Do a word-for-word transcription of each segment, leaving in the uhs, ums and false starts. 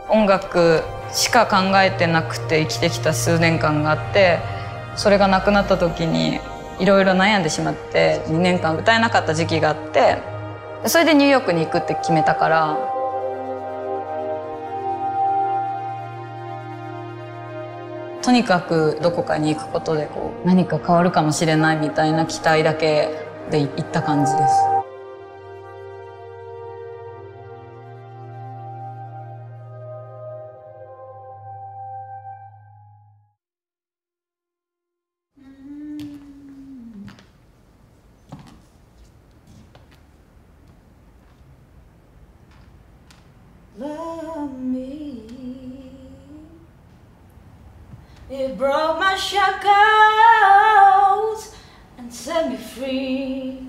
音楽しか考えてなくて生きてきた数年間があって、それがなくなった時にいろいろ悩んでしまってにねんかん歌えなかった時期があって、それでニューヨークに行くって決めたから、とにかくどこかに行くことでこう何か変わるかもしれないみたいな期待だけで行った感じです。 Love me. It broke my shackles and set me free.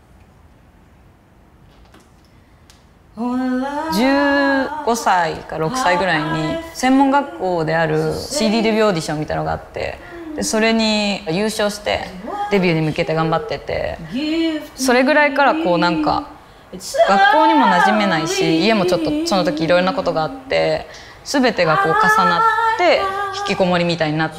じゅうごさいかろくさいぐらいに専門学校である シーディー デビューオーディションみたいなのがあって、でそれに優勝してデビューに向けて頑張ってて、それぐらいからこうなんか学校にも馴染めないし、家もちょっとその時いろいろなことがあって、全てがこう重なって引きこもりみたいになって、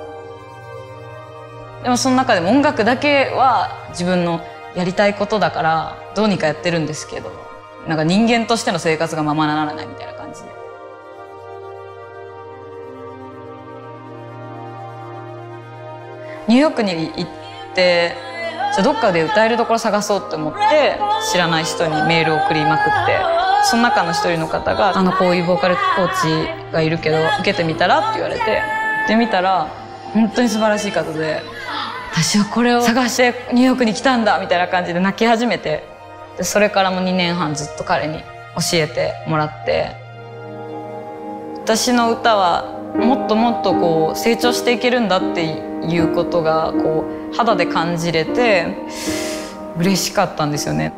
でもその中でも音楽だけは自分のやりたいことだからどうにかやってるんですけど、なんか人間としての生活がままならないみたいな感じで。ニューヨークに行ってじゃあどっかで歌えるところ探そうって思って、知らない人にメールを送りまくって、その中の一人の方が「あのこういうボーカルコーチがいるけど受けてみたら?」って言われて、行ってみたら本当に素晴らしい方で、私はこれを探してニューヨークに来たんだみたいな感じで泣き始めて、でそれからもにねんはんずっと彼に教えてもらって、私の歌はもっともっとこう成長していけるんだっていうことがこう肌で感じれて嬉しかったんですよね。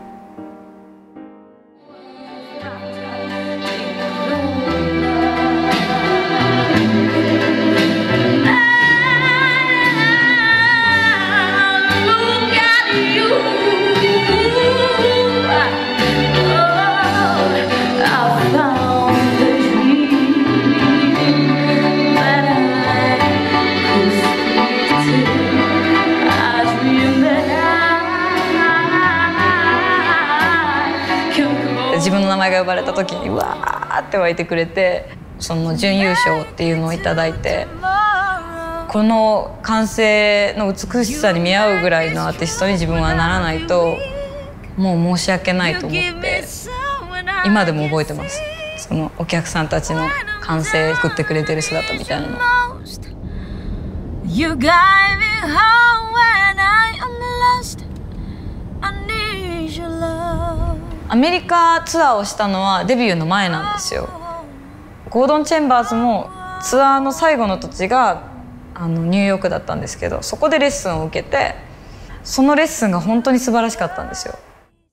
自分の名前が呼ばれた時にうわーって湧いてくれて、その準優勝っていうのをいただいて、この歓声の美しさに見合うぐらいのアーティストに自分はならないともう申し訳ないと思って、今でも覚えてます。そのお客さんたちの歓声作ってくれてる姿みたいなの。You guide me home when I am lost. I need your love. アメリカツアーをしたのはデビューの前なんですよ。ゴードン・チェンバーズもツアーの最後の土地があのニューヨークだったんですけど、そこでレッスンを受けて、そのレッスンが本当に素晴らしかったんですよ。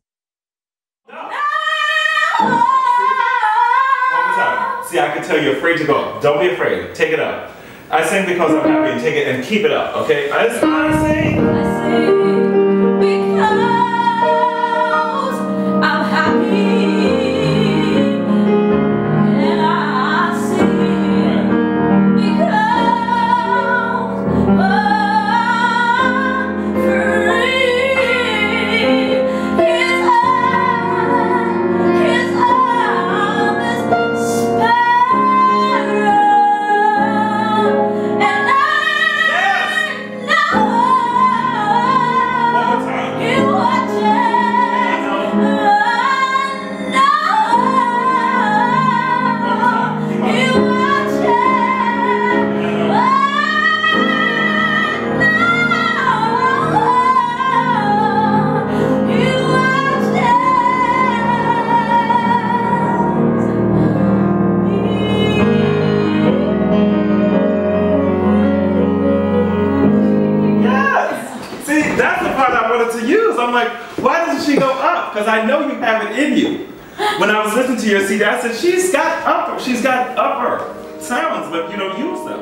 See, I can tell you're afraid to go. Don't be afraid. Take it up. I sing because I'm happy, and take it and keep it up. Okay? I sing. I sing because I'm happy, and I sing because I'm free. His eye, His arm is sparrow, and I know He watches. To use. I'm like, why doesn't she go up? Because I know you have it in you. When I was listening to your C D, I said, she's got upper, she's got upper sounds, but you don't use them.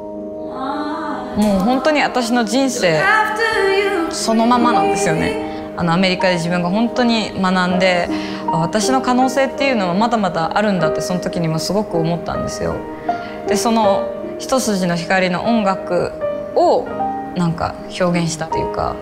もう本当に私の人生そのままなんですよね。 あのアメリカで自分が本当に学んで、私の可能性っていうのはまだまだあるんだってその時にもすごく思ったんですよ。でその一筋の光の音楽をなんか表現したっていうか。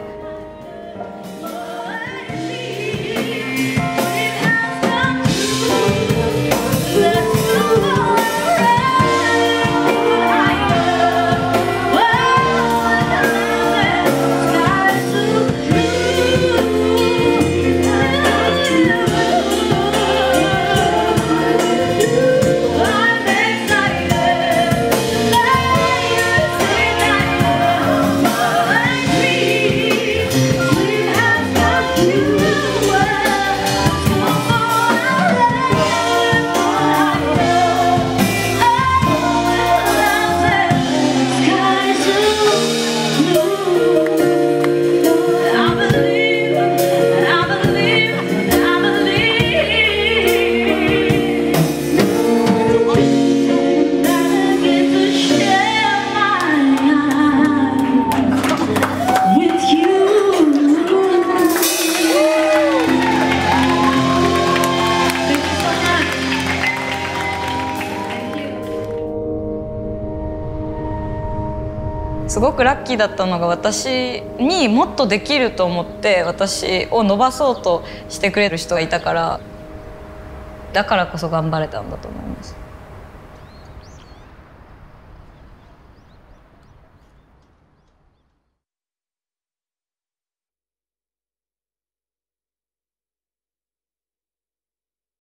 すごくラッキーだったのが、私にもっとできると思って私を伸ばそうとしてくれる人がいたから、だからこそ頑張れたんだと思います。